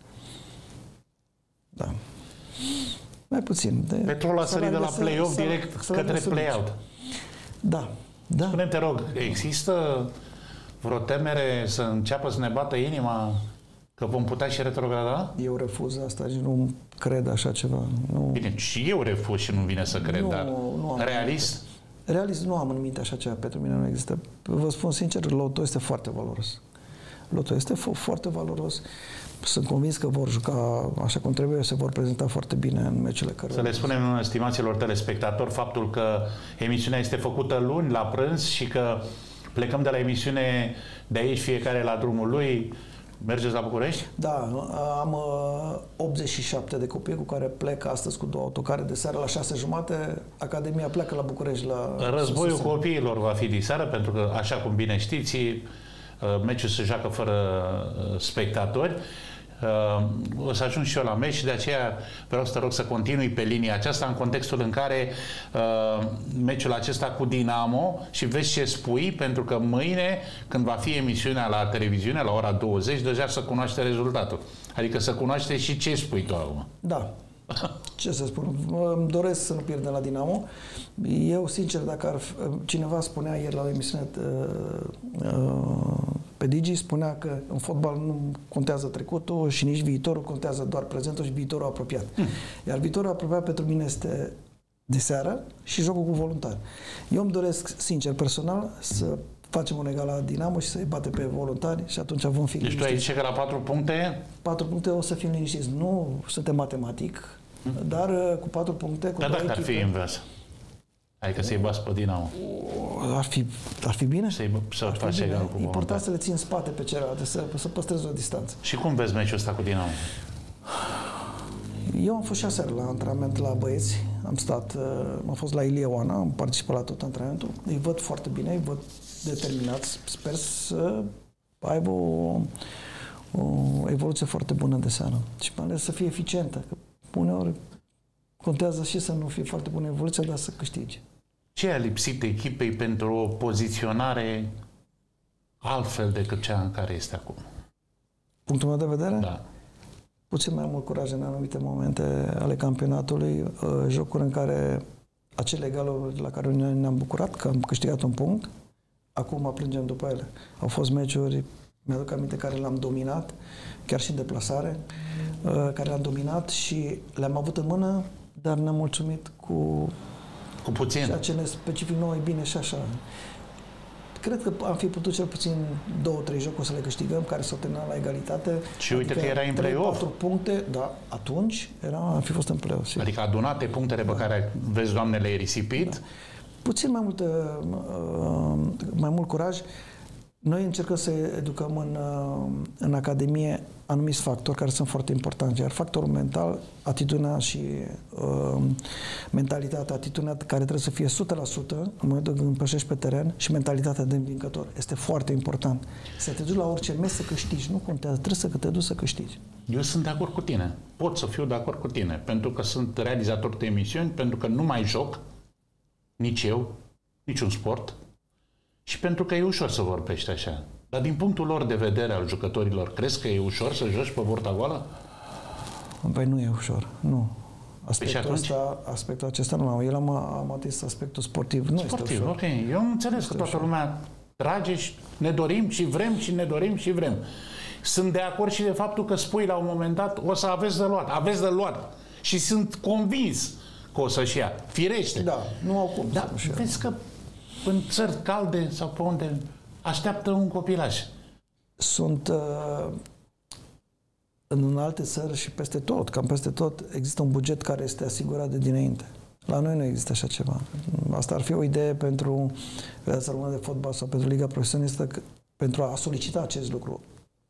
Da. Mai puțin. Petrol a sărit de la play-off direct către play-out. Da. Da. Spune-mi, te rog, există vreo temere să înceapă să ne bată inima că vom putea și retrograda? Eu refuz asta și nu cred așa ceva. Nu. Bine, și eu refuz și nu vine să cred, dar realist? Realist nu am în minte așa ceva, pentru mine nu există. Vă spun sincer, lotul este foarte valoros. Lotul este foarte valoros. Sunt convins că vor juca așa cum trebuie, se vor prezenta foarte bine în meciurile care... Să le spunem, stimaților telespectatori, faptul că emisiunea este făcută luni la prânz și că plecăm de la emisiune de aici, fiecare la drumul lui. Mergeți la București? Da, am 87 de copii cu care plec astăzi cu 2 autocare de seară la 6:30. Academia pleacă la București la... Războiul copiilor va fi diseară, pentru că, așa cum bine știți, meciul se joacă fără spectatori. O să ajung și eu la meci și de aceea vreau să te rog să continui pe linia aceasta în contextul în care meciul acesta cu Dinamo și vezi ce spui, pentru că mâine, când va fi emisiunea la televiziune, la ora 20, deja să cunoaște rezultatul. Adică să cunoaște și ce spui tu acum. Da. Ce să spun? Îmi doresc să nu pierdem la Dinamo. Eu, sincer, dacă cineva spunea ieri la o emisiune pe Digi, spunea că în fotbal nu contează trecutul și nici viitorul, contează doar prezentul și viitorul apropiat. Iar viitorul apropiat pentru mine este de seară și jocul cu voluntari. Eu îmi doresc, sincer, personal, să facem un egal la Dinamo și să-i bate pe voluntari și atunci vom fi liniștiți. Deci tu ai zis că la 4 puncte? 4 puncte o să fim liniștiți. Nu suntem matematic, dar cu 4 puncte... Cu dar dacă ar fi invers? Adică să-i bați pe Dinamo. Ar fi bine? Să faci egal cu important să le țin în spate pe celelalte, să păstrez o distanță. Și cum vezi meciul ăsta cu Dinamo? Eu am fost și aseară la antrenament la băieți. Am fost la Ilie Oana, am participat la tot antrenamentul. Îi văd foarte bine, îi văd determinați. Sper să aibă o evoluție foarte bună de seară. Și mai ales să fie eficientă. Că uneori contează și să nu fie foarte bună evoluția, dar să câștige. Ce a lipsit echipei pentru o poziționare altfel decât cea în care este acum? Punctul meu de vedere? Da. Puțin mai mult curaj în anumite momente ale campionatului, jocuri în care acele egaluri la care ne-am bucurat, că am câștigat un punct, acum plângem după ele. Au fost meciuri, mi-aduc aminte, care le-am dominat, chiar și în deplasare, care le-am dominat și le-am avut în mână, dar ne-am mulțumit cu puțin. Ceea ce ne specific nouă e bine și așa. Cred că am fi putut cel puțin 2-3 jocuri să le câștigăm, care s-au terminat la egalitate. Și uite că era în play-off. 4 puncte, da, atunci am fi fost în play-off. Adică adunate punctele pe care, vezi, Doamne, le-ai risipit. Da. Puțin mai mult curaj. Noi încercăm să educăm în Academie anumiți factori care sunt foarte importanti. Iar factorul mental, atitudinea și mentalitatea, atitudinea care trebuie să fie 100% în momentul când împășești pe teren și mentalitatea de învingător. Este foarte important. Să te duci la orice meci să câștigi. Nu contează. Trebuie să te duci să câștigi. Eu sunt de acord cu tine. Pot să fiu de acord cu tine. Pentru că sunt realizator de emisiuni, pentru că nu mai joc, nici eu, niciun sport, și pentru că e ușor să vorbești așa. Dar din punctul lor de vedere al jucătorilor, crezi că e ușor să joci pe burta goală? Păi nu e ușor, nu. Aspectul acesta nu am. El am atins aspectul sportiv. Nu sportiv, este ușor. Ok. Eu am înțeles că toată lumea trage și ne dorim și vrem și ne dorim și vrem. Sunt de acord și de faptul că spui la un moment dat o să aveți de luat. Aveți de luat. Și sunt convins că o să-și ia. Firește. Da, nu au cum. Da, vezi că în țări calde sau pe unde așteaptă un copilaj. Sunt în alte țări și peste tot, cam peste tot, există un buget care este asigurat de dinainte. La noi nu există așa ceva. Asta ar fi o idee pentru Federația Română de Fotbal sau pentru Liga Profesionistă pentru a solicita acest lucru.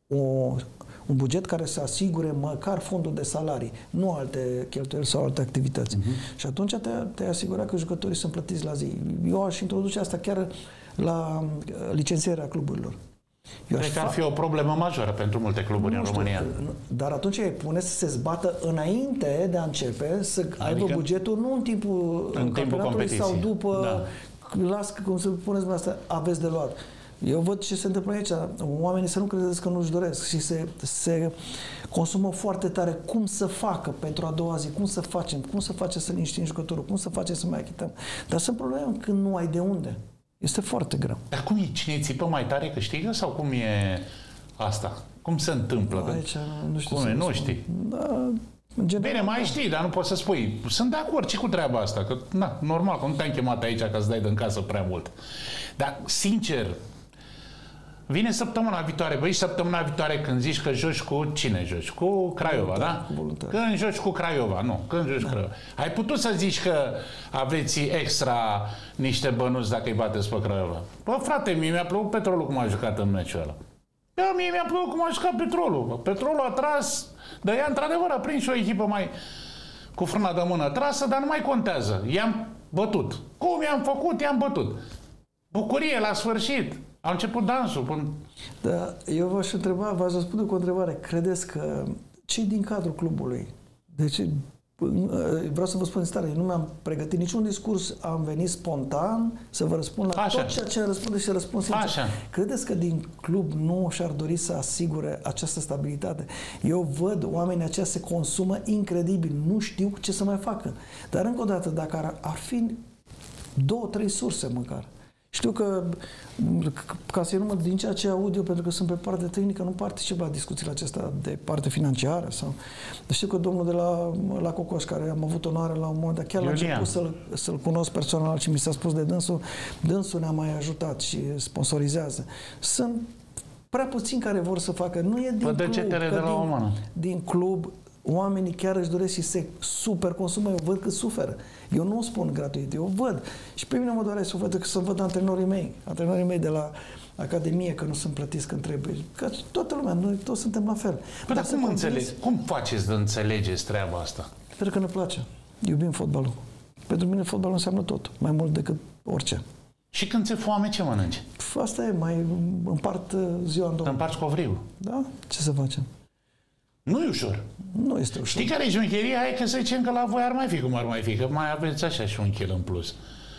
Un buget care să asigure măcar fondul de salarii, nu alte cheltuieli sau alte activități. Și atunci te-ai asigura că jucătorii sunt plătiți la zi. Eu aș introduce asta chiar la licențierea cluburilor. Cred că ar fi o problemă majoră pentru multe cluburi în România. Dar atunci îi pune să se zbată înainte de a începe, să aibă bugetul, nu în timpul campionatului sau după, las, cum să puneți asta, aveți de luat. Eu văd ce se întâmplă aici. Oamenii să nu credeți că nu-și doresc și se consumă foarte tare cum să facă pentru a doua zi, cum să facem să liniștim jucătorul, cum să facem să mai achităm. Dar sunt probleme când nu ai de unde. Este foarte greu. Dar cum e? Cine țipă mai tare câștigă sau cum e asta? Cum se întâmplă? Aici nu știu. Cum e? Nu știi? Da, bine, mai știi, dar nu poți să spui. Sunt de acord și cu treaba asta, că normal, că nu te-am chemat aici ca să dai din casă prea mult. Dar, sincer, vine săptămâna viitoare. Băi, săptămâna viitoare când zici că joci cu cine joci? Cu Craiova, da? Când joci cu Craiova, nu. Când joci cu Craiova. Ai putut să zici că aveți extra niște bănuți dacă îi bateți pe Craiova. Bă, frate, mie mi-a plăcut Petrolul cum a jucat în meciul ăla. Mie mi-a plăcut cum a jucat Petrolul. Petrolul a tras, dar ea într-adevăr a prins și o echipă mai cu frâna de mână trasă, dar nu mai contează. I-am bătut. Cum i-am făcut, i-am bătut. Bucurie la sfârșit. A început dansul. Da, eu v-aș răspunde cu o întrebare. Credeți că cei din cadrul clubului, deci vreau să vă spun stare, eu nu mi-am pregătit niciun discurs, am venit spontan să vă răspund la tot ceea ce răspunde și răspund sincer. Credeți că din club nu și-ar dori să asigure această stabilitate? Eu văd oamenii aceia se consumă incredibil, nu știu ce să mai facă. Dar încă o dată, dacă ar fi 2-3 surse măcar. Știu că, ca să număr din ceea ce aud eu, pentru că sunt pe partea tehnică, nu particip la discuțiile acestea de parte financiară. Știu că domnul de la Cocoș, care am avut onoarea la un moment dat, chiar la început să-l cunosc personal și mi s-a spus de dânsul ne-a mai ajutat și sponsorizează. Sunt prea puțini care vor să facă. Nu e din club, din club. Oamenii chiar își doresc și se super consumă. Eu văd că suferă. Eu nu o spun gratuit, eu văd. Și pe mine mă doare să văd antrenorii mei de la Academie, că nu sunt plătiți când trebuie. Că toată lumea, noi toți suntem la fel. Păi, dar cum faceți de înțelegeți treaba asta? Pentru că ne place. Iubim fotbalul. Pentru mine fotbalul înseamnă tot. Mai mult decât orice. Și când ți-e foame, ce mănânci? Asta e, mai împart ziua în două. Împarți covriul? Da? Ce să facem? Nu e ușor. Nu este ușor. Știi care e juncheria? Hai că să zicem că la voi ar mai fi cum ar mai fi, că mai aveți așa și un kil în plus.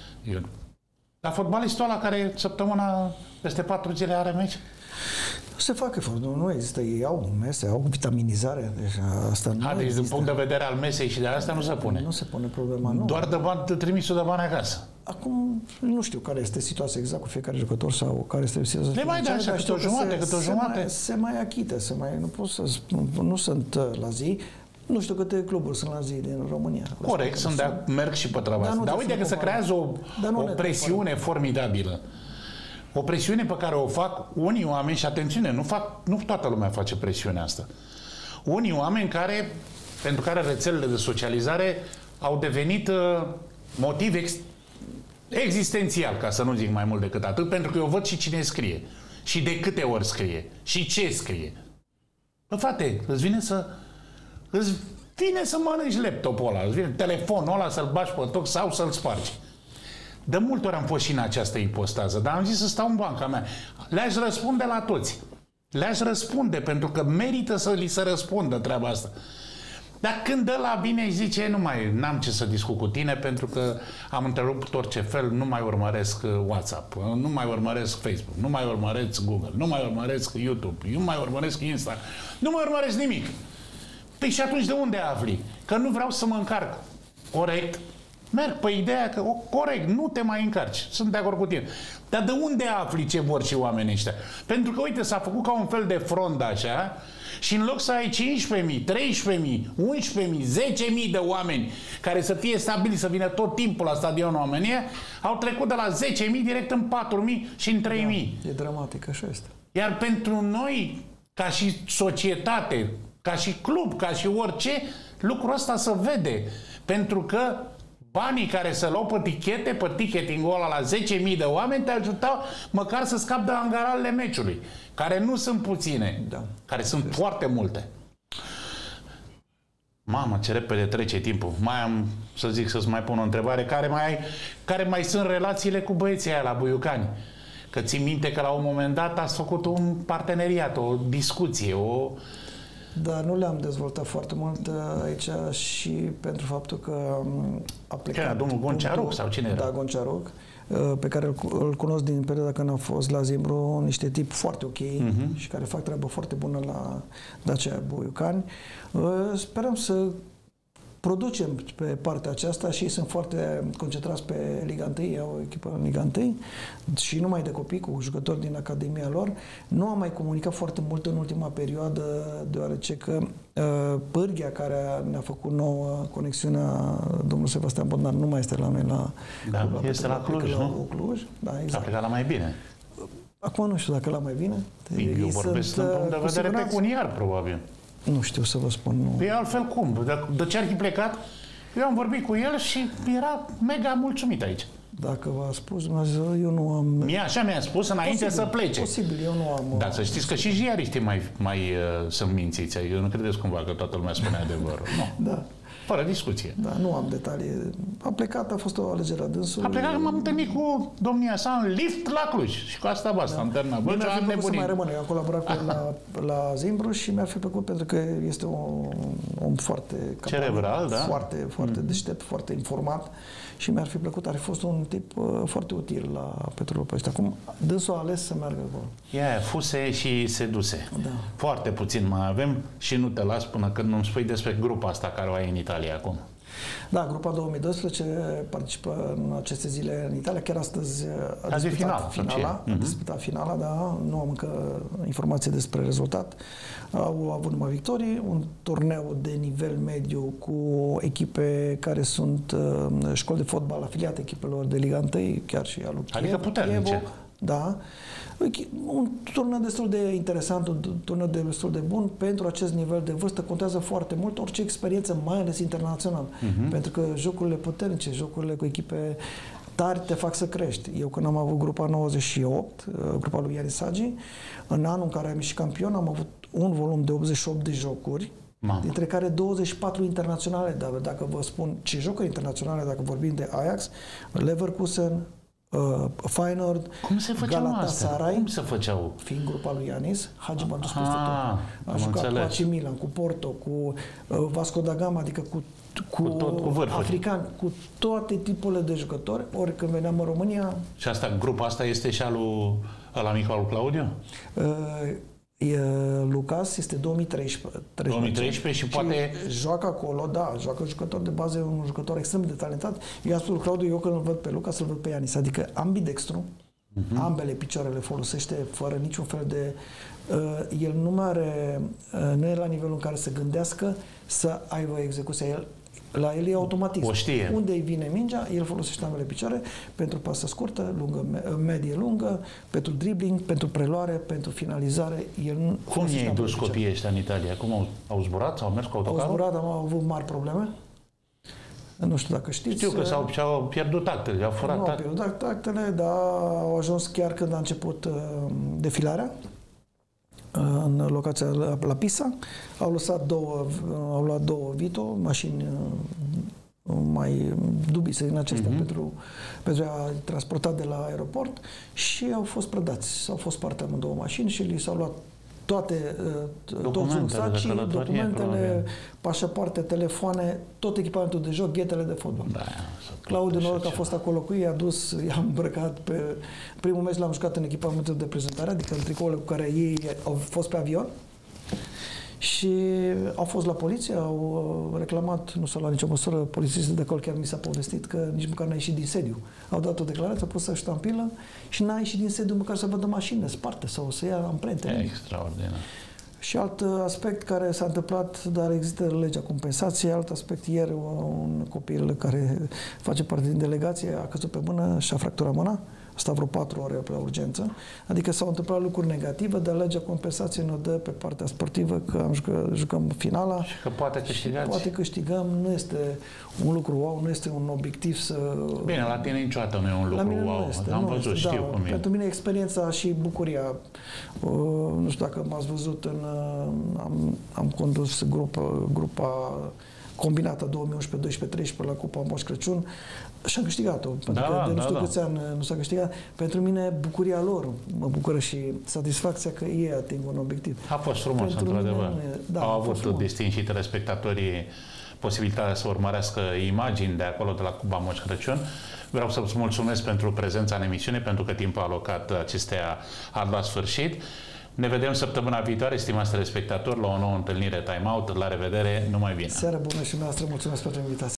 Dar fotbalistul ăla care săptămâna peste 4 zile are meci? Se fac eforturi, nu există. Ei au mese, au vitaminizare. Deci asta nu deci din punct de vedere al mesei și de asta nu se pune. Nu se pune problema, nu. Doar de trimisul de bani acasă. Acum, nu știu care este situația exact cu fiecare jucător sau care este situația. Le mai dă așa, câte o jumate. Se mai achită, nu pot să spun, nu sunt la zi. Nu știu câte cluburi sunt la zi din România. Corect, merg și pe treaba asta. Dar uite că se creează o presiune formidabilă. O presiune pe care o fac unii oameni, și atențiune, nu toată lumea face presiunea asta. Unii oameni pentru care rețelele de socializare au devenit motiv existențial, ca să nu zic mai mult decât atât, pentru că eu văd și cine scrie. Și de câte ori scrie. Și ce scrie. Bă, frate, îți vine să mănânci laptopul ăla, îți vine telefonul ăla să-l bagi pe toc sau să-l spargi. De multe ori am fost și în această ipostază, dar am zis să stau în banca mea. Le-aș răspunde la toți. Le-aș răspunde, pentru că merită să li se răspundă treaba asta. Dar când ăla bine îi zice, n-am ce să discut cu tine, pentru că am întrerupt orice fel, nu mai urmăresc WhatsApp, nu mai urmăresc Facebook, nu mai urmăresc Google, nu mai urmăresc YouTube, nu mai urmăresc Insta, nu mai urmăresc nimic. Păi și atunci de unde afli? Că nu vreau să mă încarc. Corect? Merg pe ideea că, corect, nu te mai încarci. Sunt de acord cu tine. Dar de unde afli ce vor și oamenii ăștia? Pentru că, uite, s-a făcut ca un fel de front așa și în loc să ai 15.000, 13.000, 11.000, 10.000 de oameni care să fie stabili, să vină tot timpul la stadionul România, au trecut de la 10.000 direct în 4.000 și în 3.000. Da, e dramatic, așa este. Iar pentru noi, ca și societate, ca și club, ca și orice, lucrul ăsta se vede. Pentru că banii care se luau pe tichete, pe ticketing-ul ăla la 10.000 de oameni, te ajutau măcar să scapi de angaralele meciului, care nu sunt puține, care sunt foarte multe. Mamă, ce repede trece timpul. Mai am, să zic, să-ți mai pun o întrebare. Care mai sunt relațiile cu băieții aia la Buiucani? Că ții minte că la un moment dat ați făcut un parteneriat, o discuție, o... Da, nu le-am dezvoltat foarte mult aici și pentru faptul că a plecat... Cine, domnul Goncearuc sau cine era? Da, Goncearuc, pe care îl cunosc din perioada când am fost la Zimbru, niște tipi foarte ok și care fac treabă foarte bună la Dacia Buiucani. Sperăm să producem pe partea aceasta și ei sunt foarte concentrați pe Liga 1, au o echipă în Liga 1 și numai de copii, cu jucători din academia lor. Nu am mai comunicat foarte mult în ultima perioadă, deoarece că pârghia care ne-a făcut nouă conexiunea, domnul Sebastian Bodnar, nu mai este la noi este la Cluj, nu? Cluj. Da, exact. A plecat la mai bine. Acum nu știu dacă la mai bine. Eu vorbesc din punct de vedere pecuniar, probabil. Nu știu să vă spun. Nu. Păi altfel cum? De ce ar fi plecat? Eu am vorbit cu el și era mega mulțumit aici. Dacă v-a spus, eu nu am... Mie așa mi-a spus înainte să plece. Posibil, eu nu am... Dar să știți că și ziariștii mai sunt mințiți. Eu nu credeți cumva că toată lumea spune adevărul. Nu. Da. Fără discuție. Da, nu am detalii. A plecat, a fost o alegere a dânsului. A plecat că m-am întâlnit cu domnia sa în lift la Cluj. Și cu asta basta, am terminat. Bă, mi-ar fi plăcut să mai rămână. Eu am colaborat cu el la Zimbru și mi-ar fi plăcut pentru că este un om foarte cerebral, da? Foarte deștept, foarte informat și mi-ar fi plăcut, ar fi fost un tip foarte util la Petrolul Păști. Acum, dânsul a ales să meargă acolo. Fuse și se duse. Da. Foarte puțin mai avem și nu te las până când nu-mi spui despre grupa asta care o ai în Italia acum. Da, grupa 2012 participă în aceste zile în Italia. Chiar astăzi a disputat finala, da, nu am încă informații despre rezultat. Au avut numai victorii, un turneu de nivel mediu cu echipe care sunt școli de fotbal afiliate echipelor de Liga 1, chiar și al lui Kiev. Adică puternice. Da. Un turneu destul de interesant, un turneu destul de bun. Pentru acest nivel de vârstă contează foarte mult orice experiență, mai ales internațional. Pentru că jocurile puternice, jocurile cu echipe tari te fac să crești. Eu când am avut grupa 98, grupa lui Ianis Hagi, în anul în care am ieșit campion, am avut un volum de 88 de jocuri, dintre care 24 internaționale. Dar dacă vă spun ce jocuri internaționale, dacă vorbim de Ajax, Leverkusen, Feyenoord, Galatasaray. Cum se făceau? Fiind grupa lui Ianis, Hagi m-a dus peste tot. A jucat cu AC Milan, cu Porto, cu Vasco da Gama, adică cu african, cu toate tipurile de jucători. Ori când veneam în România... Și grupa asta este și la micu al lui Claudiu? Lucas este 2013. 2013 și poate... joacă acolo, da, joacă jucător de bază, un jucător extrem de talentat. Eu am spus lui Claudiu, eu când îl văd pe Lucas, îl văd pe Ianis. Adică ambidextru, ambele picioare le folosește fără niciun fel de... el nu e la nivelul în care să gândească să aibă execuția. La el e automatism. O știe. Unde îi vine mingea, el folosește ambele picioare pentru pasă scurtă, lungă, medie lungă, pentru dribbling, pentru preluare, pentru finalizare. Cum i-ai dus copiii ăștia în Italia? Cum au zburat? Au mers cu autocarul? Au zburat, au avut mari probleme. Nu știu dacă știți. Știu că și-au pierdut actele, au furat actele. Nu au pierdut actele, dar au ajuns chiar când a început defilarea în locația la Pisa. Au luat două Vito, mașini mai dubise din acestea pentru a transporta de la aeroport și au fost prădați. Au fost parte amândouă mașini și li s-au luat toți rucsacii, documentele, pașapoarte, telefoane, tot echipamentul de joc, ghetele de fotbal. Da, Claudiu Noroc a fost acolo cu ei, i-a îmbrăcat pe... Primul meci l-am jucat în echipamentul de prezentare, adică în tricourile cu care ei au fost pe avion și au fost la poliție, au reclamat, nu s-a luat nicio măsură, polițistul de acolo chiar mi s-a povestit că nici măcar n-a ieșit din sediu. Au dat o declarație, au pus ștampilă și n-a ieșit din sediu măcar să vadă mașină sparte sau să ia amprente. Extraordinar. Și alt aspect care s-a întâmplat, dar există legea compensației, alt aspect, ieri un copil care face parte din delegație a căzut pe mână și a fracturat mâna, stat vreo 4 ore la urgență. Adică s-au întâmplat lucruri negative, dar legea compensației ne dă pe partea sportivă că jucăm finala. Și că poate câștigați. Poate câștigăm, nu este un lucru wow, nu este un obiectiv să... Bine, la tine niciodată nu e un lucru wow. Am văzut, știu cum e. Pentru mine experiența și bucuria, nu știu dacă m-ați văzut, am condus grupa combinată 2011, 12, 13 la Cupa Moș Crăciun și am câștigat-o. Pentru că de nu știu câți ani nu s-a câștigat. Pentru mine, bucuria lor mă bucură și satisfacția că ei ating un obiectiv. A fost frumos, într-adevăr. Au avut distinși telespectatorii posibilitatea să urmărească imagini de acolo, de la Cupa Moș Crăciun. Vreau să-ți mulțumesc pentru prezența în emisiune, pentru că timpul alocat acesteia a luat sfârșit. Ne vedem săptămâna viitoare, stimați telespectatori, la o nouă întâlnire Time Out. La revedere, numai bine! Seară bună și noastră, mulțumesc pentru invitație!